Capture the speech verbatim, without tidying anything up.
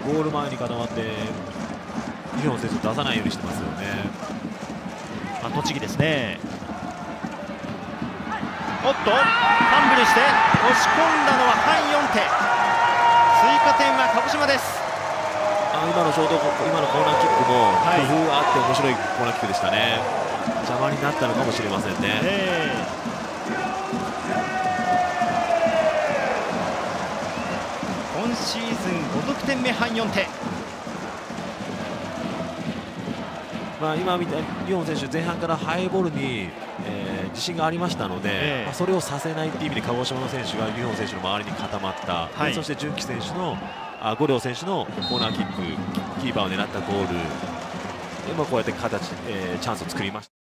ゴール前に固まってユヒョン選手を出さないようにしてますよね。 まあ、栃木ですね。おっとファンブルして押し込んだのはハン・ヨンテ。追加点は鹿児島です。 あ今のショート今のコーナーキックも工夫があって面白いコーナーキックでしたね。邪魔になったのかもしれませんね。 えー、今シーズンご得点目ハン・ヨンテ。 まあ今みたいにユヒョン選手前半からハイボールに、えー、自信がありましたので、えーまあ、それをさせないという意味で鹿児島の選手がユヒョン選手の周りに固まった、はい、そして純喜選手のあ五稜選手のコーナーキックキーパーを狙ったゴールで、まあ、こうやって形、えー、チャンスを作りました。